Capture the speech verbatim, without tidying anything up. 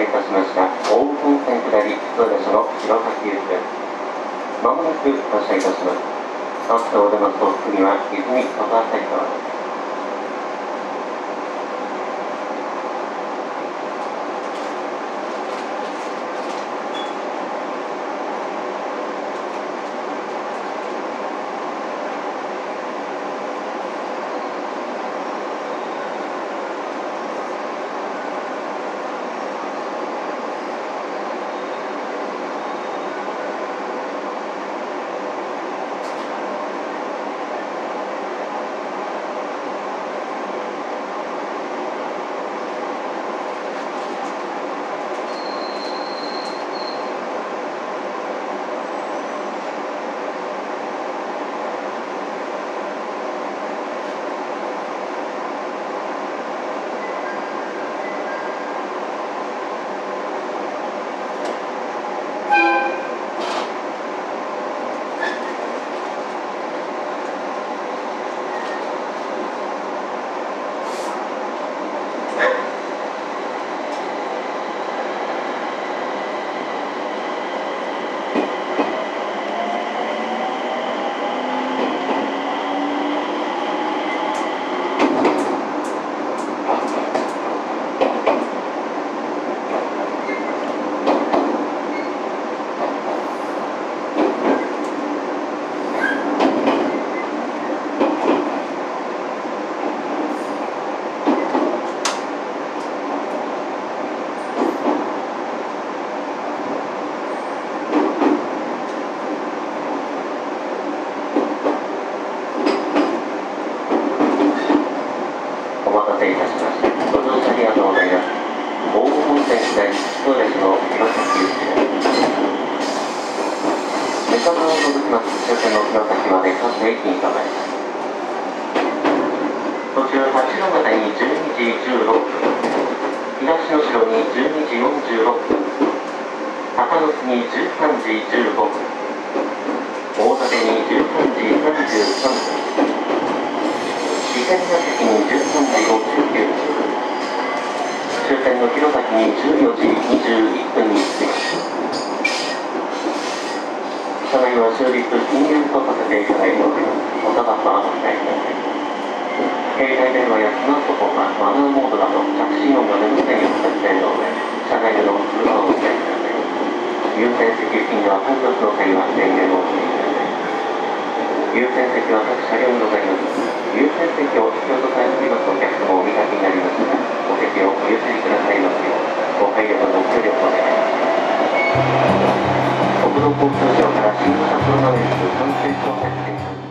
いたしました大宇本線下り豊田署の弘前行きです。まもなく発車いたします。バスを出ますと次は泉外旭川です。お待たせいたしました。ご乗車ありがとうございます。大宇本線下り豊田市の弘前行きです。目方を除きます終点の弘前まで各駅に停まります。途中八戸方にじゅうにじじゅうろっぷん、東能代にじゅうにじよんじゅうろっぷん、鷹巣にじゅうさんじじゅうごふん、大館にじゅうさんじさんじゅうさんぷん、備前ヶ関にじゅうさんじごじゅうきゅうふん、終点の弘前にじゅうよじにじゅういっぷんに着きます。車内は終日禁煙とさせていただいております。おタバコはお控えください。携帯電話やスマートフォンはマナーモードなど着信音が眠せによって制度で車内での通話をお控えください。優先席付近では混雑の際は電源をお切りください。優先席は各車両にございます。優先席を必要とされていますお客様をお見かけになりますが、お席をお譲りくださいますようご配慮とご協力をお願いします。国土交通省から新型コロナウイルス感染症対策